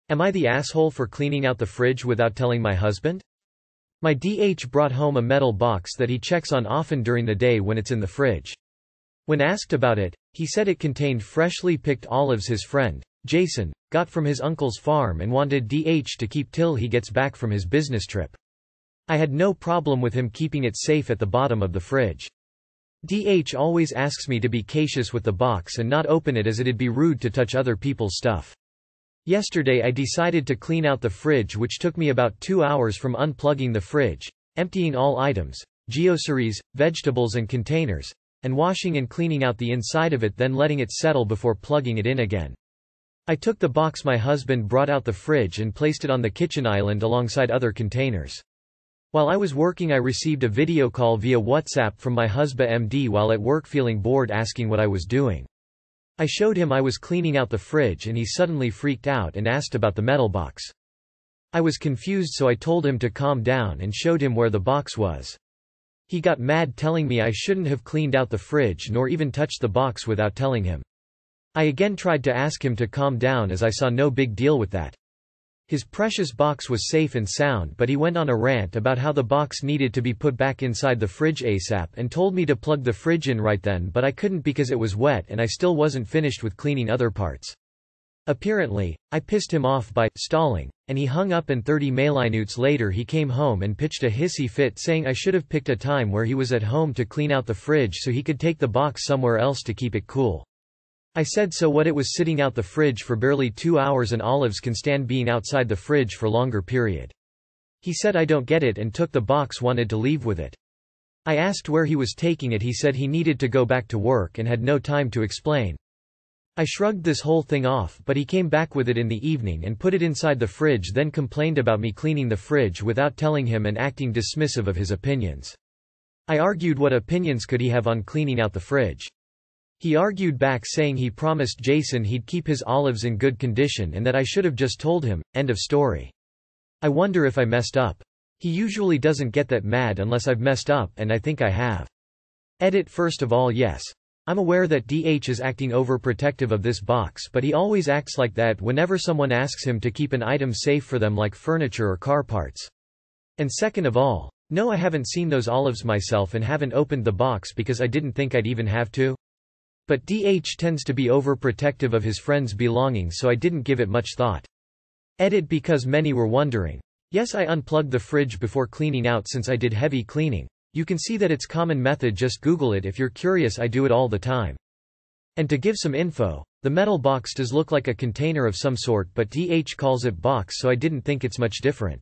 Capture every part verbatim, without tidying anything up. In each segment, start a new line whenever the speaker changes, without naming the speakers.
Am I the asshole for cleaning out the fridge without telling my husband? My D H brought home a metal box that he checks on often during the day when it's in the fridge. When asked about it, he said it contained freshly picked olives his friend, Jason, got from his uncle's farm and wanted D H to keep till he gets back from his business trip. I had no problem with him keeping it safe at the bottom of the fridge. D H always asks me to be cautious with the box and not open it as it'd be rude to touch other people's stuff. Yesterday I decided to clean out the fridge, which took me about two hours from unplugging the fridge, emptying all items, groceries, vegetables and containers, and washing and cleaning out the inside of it, then letting it settle before plugging it in again. I took the box my husband brought out the fridge and placed it on the kitchen island alongside other containers. While I was working, I received a video call via WhatsApp from my husband M D while at work, feeling bored, asking what I was doing. I showed him I was cleaning out the fridge and he suddenly freaked out and asked about the metal box. I was confused, so I told him to calm down and showed him where the box was. He got mad, telling me I shouldn't have cleaned out the fridge nor even touched the box without telling him. I again tried to ask him to calm down as I saw no big deal with that. His precious box was safe and sound, but he went on a rant about how the box needed to be put back inside the fridge ASAP and told me to plug the fridge in right then, but I couldn't because it was wet and I still wasn't finished with cleaning other parts. Apparently, I pissed him off by stalling, and he hung up, and thirty minutes later he came home and pitched a hissy fit saying I should have picked a time where he was at home to clean out the fridge so he could take the box somewhere else to keep it cool. I said so what, it was sitting out the fridge for barely two hours and olives can stand being outside the fridge for longer period. He said I don't get it and took the box, wanted to leave with it. I asked where he was taking it. He said he needed to go back to work and had no time to explain. I shrugged this whole thing off, but he came back with it in the evening and put it inside the fridge, then complained about me cleaning the fridge without telling him and acting dismissive of his opinions. I argued what opinions could he have on cleaning out the fridge. He argued back saying he promised Jason he'd keep his olives in good condition and that I should have just told him, end of story. I wonder if I messed up. He usually doesn't get that mad unless I've messed up, and I think I have. Edit. First of all, yes. I'm aware that D H is acting overprotective of this box, but he always acts like that whenever someone asks him to keep an item safe for them, like furniture or car parts. And second of all, no, I haven't seen those olives myself and haven't opened the box because I didn't think I'd even have to. But D H tends to be overprotective of his friends' belongings, so I didn't give it much thought. Edit. Because many were wondering. Yes, I unplugged the fridge before cleaning out since I did heavy cleaning. You can see that it's common method, just Google it if you're curious, I do it all the time. And to give some info, the metal box does look like a container of some sort, but D H calls it box, so I didn't think it's much different.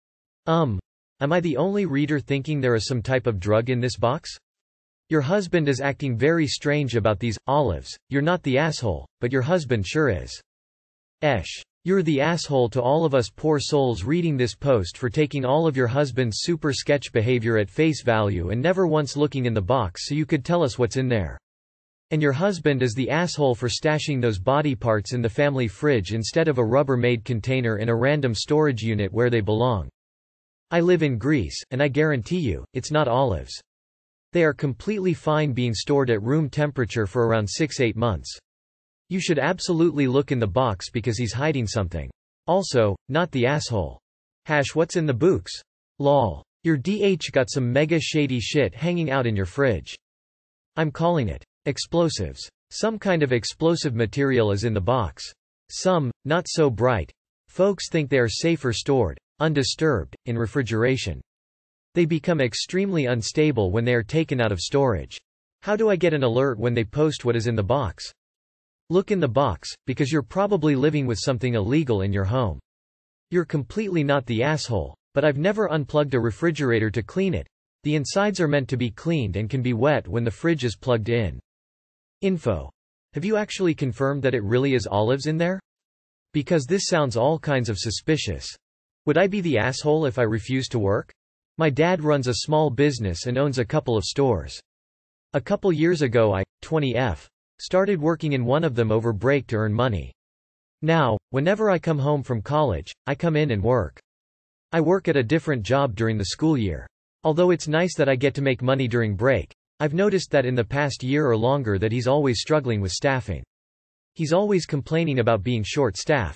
Um. Am I the only reader thinking there is some type of drug in this box? Your husband is acting very strange about these olives. You're not the asshole, but your husband sure is. Esh. You're the asshole to all of us poor souls reading this post for taking all of your husband's super sketch behavior at face value and never once looking in the box so you could tell us what's in there. And your husband is the asshole for stashing those body parts in the family fridge instead of a Rubbermaid container in a random storage unit where they belong. I live in Greece, and I guarantee you, it's not olives. They are completely fine being stored at room temperature for around six to eight months. You should absolutely look in the box because he's hiding something. Also, not the asshole. Hash, what's in the books? Lol. Your D H got some mega shady shit hanging out in your fridge. I'm calling it explosives. Some kind of explosive material is in the box. Some, not so bright. Folks think they are safer stored, undisturbed, in refrigeration. They become extremely unstable when they are taken out of storage. How do I get an alert when they post what is in the box? Look in the box, because you're probably living with something illegal in your home. You're completely not the asshole, but I've never unplugged a refrigerator to clean it. The insides are meant to be cleaned and can be wet when the fridge is plugged in. Info. Have you actually confirmed that it really is olives in there? Because this sounds all kinds of suspicious. Would I be the asshole if I refuse to work? My dad runs a small business and owns a couple of stores. A couple years ago I, twenty F, started working in one of them over break to earn money. Now, whenever I come home from college, I come in and work. I work at a different job during the school year. Although it's nice that I get to make money during break, I've noticed that in the past year or longer that he's always struggling with staffing. He's always complaining about being short-staffed.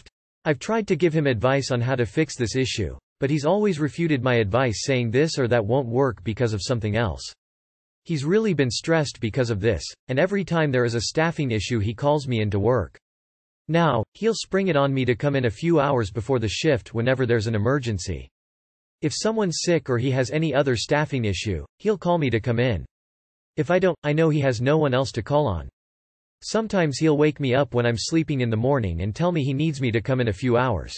I've tried to give him advice on how to fix this issue, but he's always refuted my advice saying this or that won't work because of something else. He's really been stressed because of this, and every time there is a staffing issue he calls me into work. Now, he'll spring it on me to come in a few hours before the shift whenever there's an emergency. If someone's sick or he has any other staffing issue, he'll call me to come in. If I don't, I know he has no one else to call on. Sometimes he'll wake me up when I'm sleeping in the morning and tell me he needs me to come in a few hours.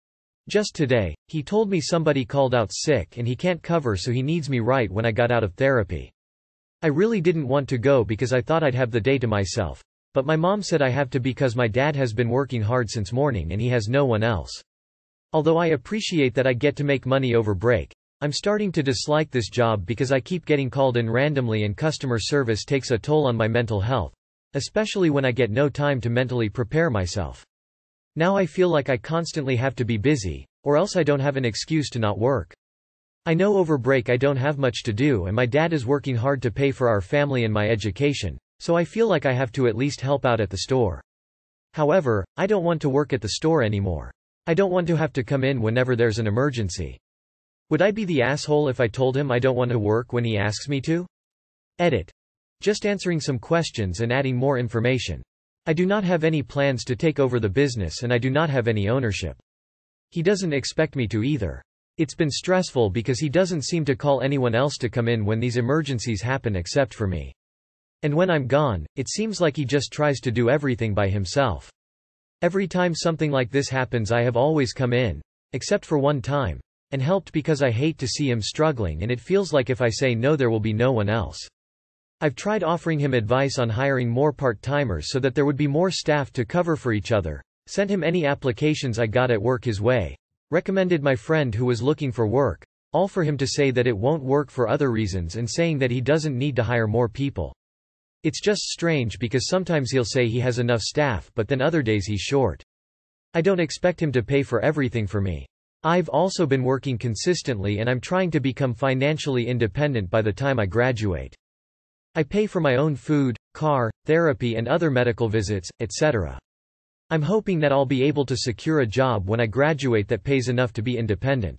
Just today, he told me somebody called out sick and he can't cover, so he needs me right when I got out of therapy. I really didn't want to go because I thought I'd have the day to myself. But my mom said I have to because my dad has been working hard since morning and he has no one else. Although I appreciate that I get to make money over break, I'm starting to dislike this job because I keep getting called in randomly and customer service takes a toll on my mental health, especially when I get no time to mentally prepare myself. Now I feel like I constantly have to be busy, or else I don't have an excuse to not work. I know over break I don't have much to do and my dad is working hard to pay for our family and my education, so I feel like I have to at least help out at the store. However, I don't want to work at the store anymore. I don't want to have to come in whenever there's an emergency. Would I be the asshole if I told him I don't want to work when he asks me to? Edit. Just answering some questions and adding more information. I do not have any plans to take over the business and I do not have any ownership. He doesn't expect me to either. It's been stressful because he doesn't seem to call anyone else to come in when these emergencies happen except for me. And when I'm gone, it seems like he just tries to do everything by himself. Every time something like this happens I have always come in, except for one time, and helped because I hate to see him struggling and it feels like if I say no there will be no one else. I've tried offering him advice on hiring more part-timers so that there would be more staff to cover for each other, sent him any applications I got at work his way, recommended my friend who was looking for work, all for him to say that it won't work for other reasons and saying that he doesn't need to hire more people. It's just strange because sometimes he'll say he has enough staff but then other days he's short. I don't expect him to pay for everything for me. I've also been working consistently and I'm trying to become financially independent by the time I graduate. I pay for my own food, car, therapy and other medical visits, et cetera. I'm hoping that I'll be able to secure a job when I graduate that pays enough to be independent.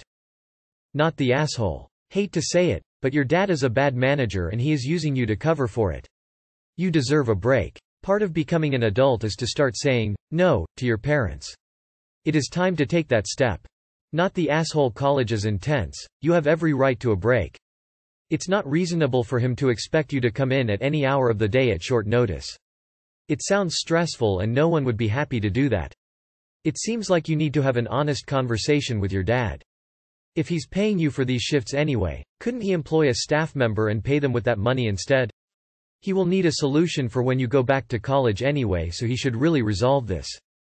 Not the asshole. Hate to say it, but your dad is a bad manager and he is using you to cover for it. You deserve a break. Part of becoming an adult is to start saying no to your parents. It is time to take that step. Not the asshole college is intense, you have every right to a break. It's not reasonable for him to expect you to come in at any hour of the day at short notice. It sounds stressful and no one would be happy to do that. It seems like you need to have an honest conversation with your dad. If he's paying you for these shifts anyway, couldn't he employ a staff member and pay them with that money instead? He will need a solution for when you go back to college anyway, so he should really resolve this.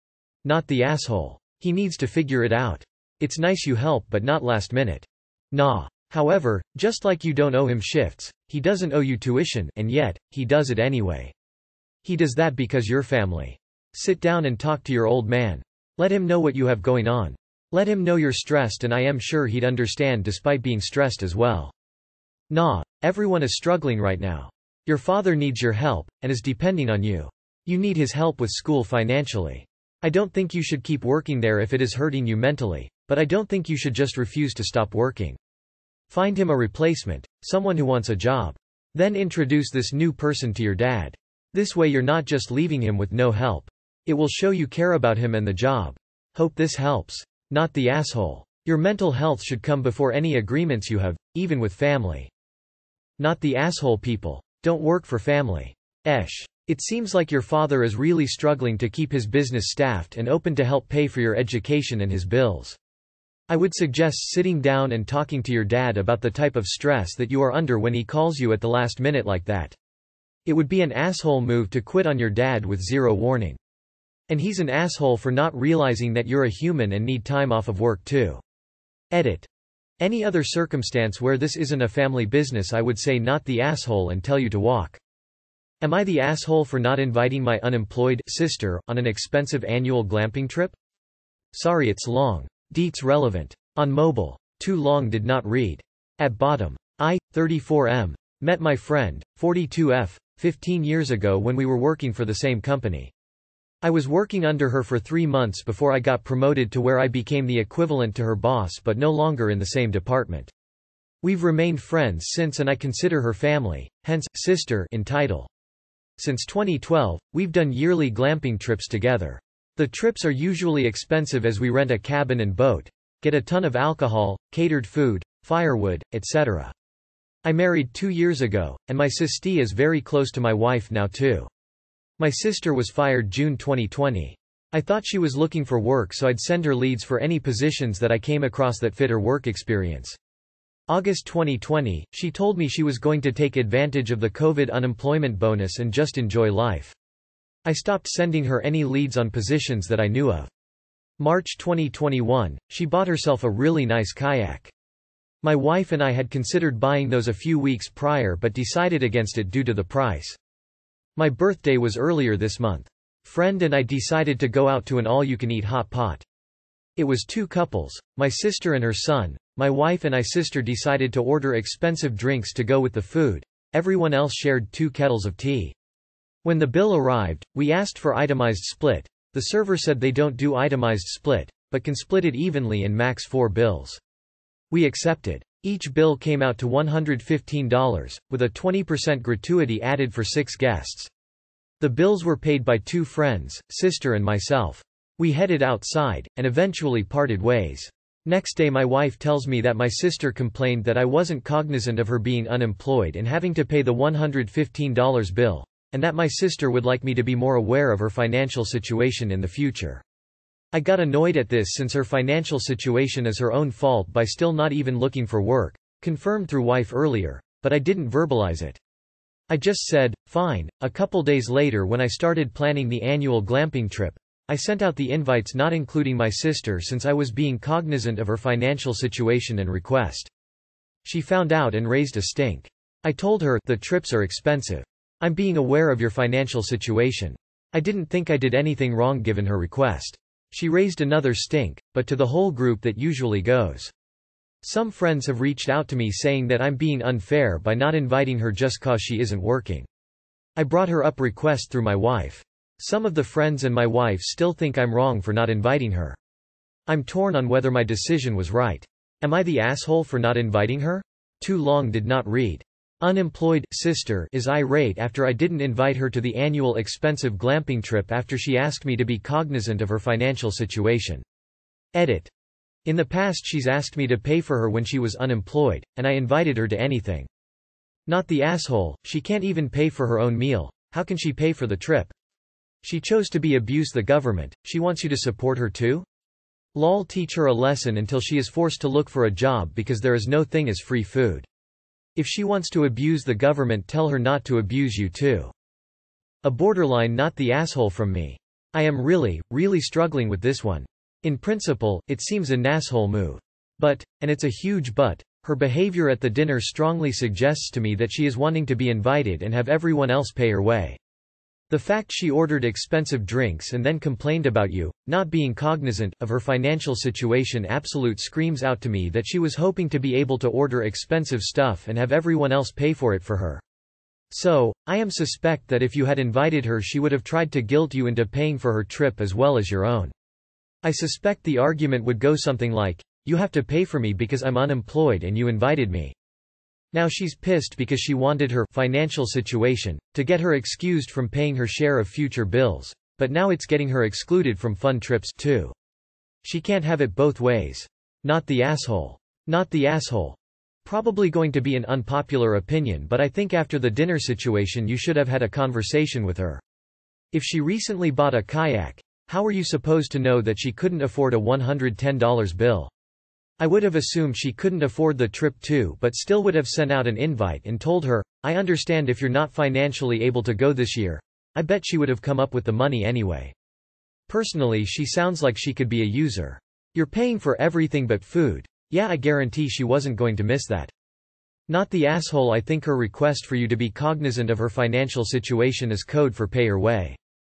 Not the asshole. He needs to figure it out. It's nice you help but not last minute. Nah. However, just like you don't owe him shifts, he doesn't owe you tuition, and yet, he does it anyway. He does that because you're family. Sit down and talk to your old man. Let him know what you have going on. Let him know you're stressed and I am sure he'd understand despite being stressed as well. Nah, everyone is struggling right now. Your father needs your help, and is depending on you. You need his help with school financially. I don't think you should keep working there if it is hurting you mentally, but I don't think you should just refuse to stop working. Find him a replacement, someone who wants a job. Then introduce this new person to your dad. This way you're not just leaving him with no help. It will show you care about him and the job. Hope this helps. Not the asshole. Your mental health should come before any agreements you have, even with family. Not the asshole people. Don't work for family. Esh. It seems like your father is really struggling to keep his business staffed and open to help pay for your education and his bills. I would suggest sitting down and talking to your dad about the type of stress that you are under when he calls you at the last minute like that. It would be an asshole move to quit on your dad with zero warning. And he's an asshole for not realizing that you're a human and need time off of work too. Edit. Any other circumstance where this isn't a family business I would say not the asshole and tell you to walk. Am I the asshole for not inviting my unemployed sister on an expensive annual glamping trip? Sorry it's long. Deets relevant. On mobile. Too long did not read. At bottom. I, thirty-four M. Met my friend, forty-two F, fifteen years ago when we were working for the same company. I was working under her for three months before I got promoted to where I became the equivalent to her boss but no longer in the same department. We've remained friends since and I consider her family, hence, sister in title. Since twenty twelve, we've done yearly glamping trips together. The trips are usually expensive as we rent a cabin and boat, get a ton of alcohol, catered food, firewood, et cetera. I married two years ago, and my sister is very close to my wife now too. My sister was fired June twenty twenty. I thought she was looking for work so I'd send her leads for any positions that I came across that fit her work experience. August twenty twenty, she told me she was going to take advantage of the COVID unemployment bonus and just enjoy life. I stopped sending her any leads on positions that I knew of. March twenty twenty-one, she bought herself a really nice kayak. My wife and I had considered buying those a few weeks prior but decided against it due to the price. My birthday was earlier this month. Friend and I decided to go out to an all-you-can-eat hot pot. It was two couples, my sister and her son. My wife and I sister decided to order expensive drinks to go with the food. Everyone else shared two kettles of tea. When the bill arrived, we asked for itemized split. The server said they don't do itemized split, but can split it evenly in max four bills. We accepted. Each bill came out to one hundred fifteen dollars, with a twenty percent gratuity added for six guests. The bills were paid by two friends, sister and myself. We headed outside, and eventually parted ways. Next day my wife tells me that my sister complained that I wasn't cognizant of her being unemployed and having to pay the one hundred fifteen dollar bill, and that my sister would like me to be more aware of her financial situation in the future. I got annoyed at this since her financial situation is her own fault by still not even looking for work, confirmed through wife earlier, but I didn't verbalize it. I just said, fine. A couple days later when I started planning the annual glamping trip, I sent out the invites not including my sister since I was being cognizant of her financial situation and request. She found out and raised a stink. I told her, the trips are expensive. I'm being aware of your financial situation. I didn't think I did anything wrong given her request. She raised another stink, but to the whole group that usually goes. Some friends have reached out to me saying that I'm being unfair by not inviting her just cause she isn't working. I brought her up request through my wife. Some of the friends and my wife still think I'm wrong for not inviting her. I'm torn on whether my decision was right. Am I the asshole for not inviting her? Too long did not read. Unemployed sister is irate after I didn't invite her to the annual expensive glamping trip after she asked me to be cognizant of her financial situation. Edit. In the past she's asked me to pay for her when she was unemployed, and I invited her to anything. Not the asshole, she can't even pay for her own meal. How can she pay for the trip? She chose to be abuse the government, she wants you to support her too? Lol, teach her a lesson until she is forced to look for a job because there is no thing as free food. If she wants to abuse the government, tell her not to abuse you too. A borderline not the asshole from me. I am really, really struggling with this one. In principle, it seems a nasshole move. But, and it's a huge but, her behavior at the dinner strongly suggests to me that she is wanting to be invited and have everyone else pay her way. The fact she ordered expensive drinks and then complained about you, not being cognizant of her financial situation absolute screams out to me that she was hoping to be able to order expensive stuff and have everyone else pay for it for her. So, I am suspect that if you had invited her she would have tried to guilt you into paying for her trip as well as your own. I suspect the argument would go something like, you have to pay for me because I'm unemployed and you invited me. Now she's pissed because she wanted her financial situation to get her excused from paying her share of future bills, but now it's getting her excluded from fun trips too. She can't have it both ways. Not the asshole. Not the asshole. Probably going to be an unpopular opinion, but I think after the dinner situation you should have had a conversation with her. If she recently bought a kayak, how were you supposed to know that she couldn't afford a one hundred ten dollar bill? I would have assumed she couldn't afford the trip too, but still would have sent out an invite and told her, I understand if you're not financially able to go this year. I bet she would have come up with the money anyway. Personally, she sounds like she could be a user. You're paying for everything but food. Yeah, I guarantee she wasn't going to miss that. Not the asshole. I think her request for you to be cognizant of her financial situation is code for pay her way.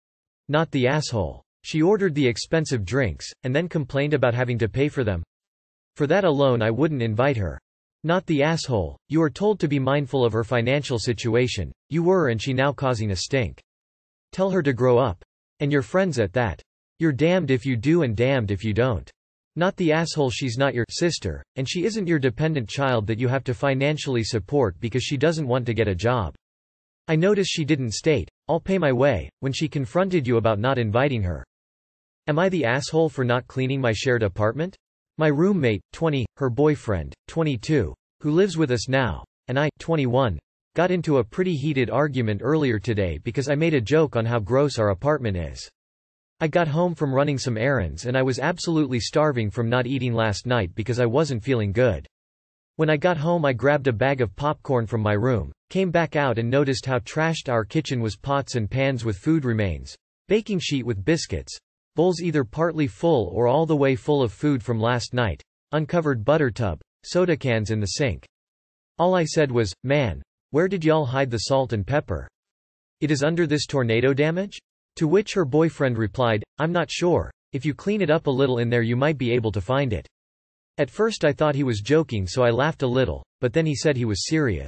Not the asshole. She ordered the expensive drinks, and then complained about having to pay for them. For that alone I wouldn't invite her. Not the asshole. You are told to be mindful of her financial situation. You were, and she now causing a stink. Tell her to grow up. And your friends at that. You're damned if you do and damned if you don't. Not the asshole she's not your sister, and she isn't your dependent child that you have to financially support because she doesn't want to get a job. I notice she didn't state, "I'll pay my way," when she confronted you about not inviting her. Am I the asshole for not cleaning my shared apartment? My roommate, twenty, her boyfriend, twenty-two, who lives with us now, and I, twenty-one, got into a pretty heated argument earlier today because I made a joke on how gross our apartment is. I got home from running some errands and I was absolutely starving from not eating last night because I wasn't feeling good. When I got home I grabbed a bag of popcorn from my room, came back out and noticed how trashed our kitchen was: pots and pans with food remains, baking sheet with biscuits, bowls either partly full or all the way full of food from last night, uncovered butter tub, soda cans in the sink. All I said was, "Man, where did y'all hide the salt and pepper? It is under this tornado damage?" To which her boyfriend replied, "I'm not sure. If you clean it up a little in there you might be able to find it." At first I thought he was joking, so I laughed a little, but then he said he was serious.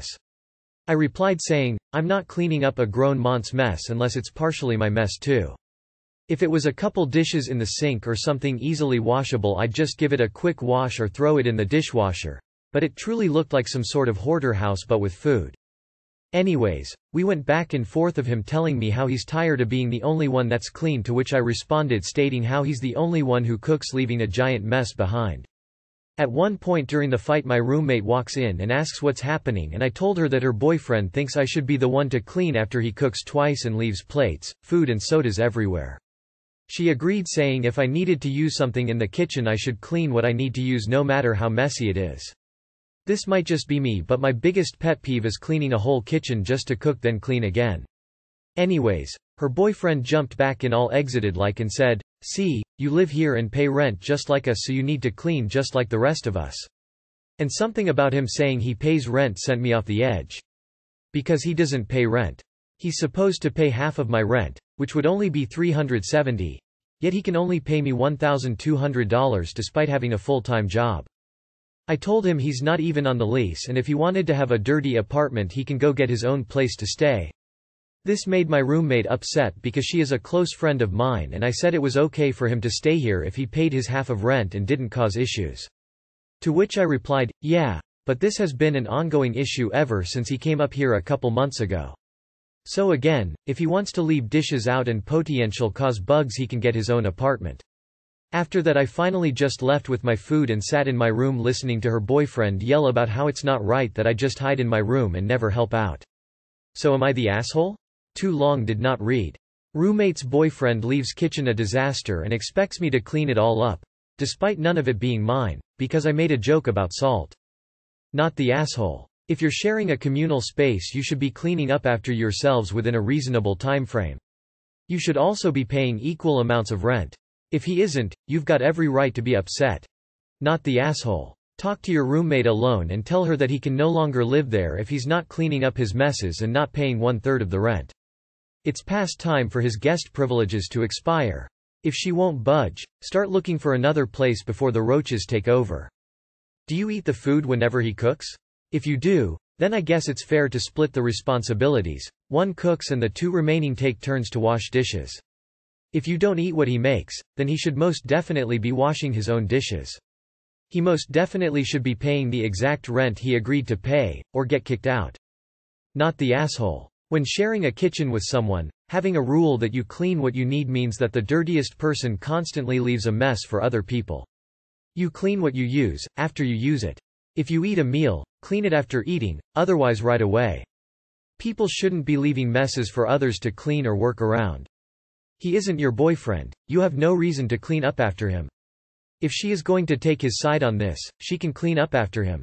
I replied saying, "I'm not cleaning up a grown man's mess unless it's partially my mess too. If it was a couple dishes in the sink or something easily washable I'd just give it a quick wash or throw it in the dishwasher. But it truly looked like some sort of hoarder house but with food." Anyways, we went back and forth of him telling me how he's tired of being the only one that's clean, to which I responded stating how he's the only one who cooks, leaving a giant mess behind. At one point during the fight my roommate walks in and asks what's happening, and I told her that her boyfriend thinks I should be the one to clean after he cooks twice and leaves plates, food and sodas everywhere. She agreed, saying if I needed to use something in the kitchen I should clean what I need to use no matter how messy it is. This might just be me, but my biggest pet peeve is cleaning a whole kitchen just to cook then clean again. Anyways, her boyfriend jumped back in all exited like and said, "See, you live here and pay rent just like us, so you need to clean just like the rest of us." And something about him saying he pays rent sent me off the edge. Because he doesn't pay rent. He's supposed to pay half of my rent, which would only be three hundred seventy dollars, yet he can only pay me one thousand two hundred dollars despite having a full-time job. I told him he's not even on the lease, and if he wanted to have a dirty apartment he can go get his own place to stay. This made my roommate upset because she is a close friend of mine, and I said it was okay for him to stay here if he paid his half of rent and didn't cause issues. To which I replied, "Yeah, but this has been an ongoing issue ever since he came up here a couple months ago. So again, if he wants to leave dishes out and potential cause bugs he can get his own apartment." After that I finally just left with my food and sat in my room listening to her boyfriend yell about how it's not right that I just hide in my room and never help out. So am I the asshole? Too long did not read. Roommate's boyfriend leaves kitchen a disaster and expects me to clean it all up, despite none of it being mine, because I made a joke about salt. Not the asshole. If you're sharing a communal space you should be cleaning up after yourselves within a reasonable time frame. You should also be paying equal amounts of rent. If he isn't, you've got every right to be upset. Not the asshole. Talk to your roommate alone and tell her that he can no longer live there if he's not cleaning up his messes and not paying one-third of the rent. It's past time for his guest privileges to expire. If she won't budge, start looking for another place before the roaches take over. Do you eat the food whenever he cooks? If you do, then I guess it's fair to split the responsibilities. One cooks and the two remaining take turns to wash dishes. If you don't eat what he makes, then he should most definitely be washing his own dishes. He most definitely should be paying the exact rent he agreed to pay, or get kicked out. Not the asshole. When sharing a kitchen with someone, having a rule that you clean what you need means that the dirtiest person constantly leaves a mess for other people. You clean what you use, after you use it. If you eat a meal, clean it after eating, otherwise right away. People shouldn't be leaving messes for others to clean or work around. He isn't your boyfriend, you have no reason to clean up after him. If she is going to take his side on this, she can clean up after him.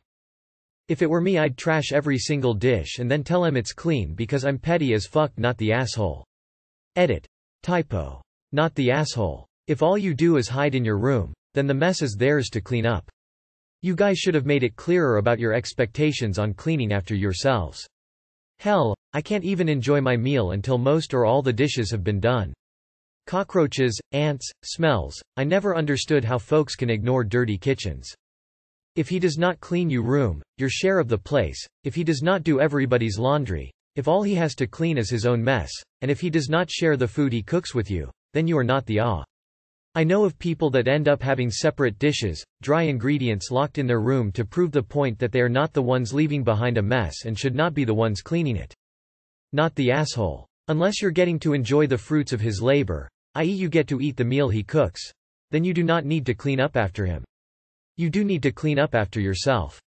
If it were me I'd trash every single dish and then tell him it's clean because I'm petty as fuck, not the asshole. Edit. Typo. Not the asshole. If all you do is hide in your room, then the mess is theirs to clean up. You guys should have made it clearer about your expectations on cleaning after yourselves. Hell, I can't even enjoy my meal until most or all the dishes have been done. Cockroaches, ants, smells, I never understood how folks can ignore dirty kitchens. If he does not clean your room, your share of the place, if he does not do everybody's laundry, if all he has to clean is his own mess, and if he does not share the food he cooks with you, then you are not the A. I know of people that end up having separate dishes, dry ingredients locked in their room to prove the point that they are not the ones leaving behind a mess and should not be the ones cleaning it. Not the asshole. Unless you're getting to enjoy the fruits of his labor, that is you get to eat the meal he cooks, then you do not need to clean up after him. You do need to clean up after yourself.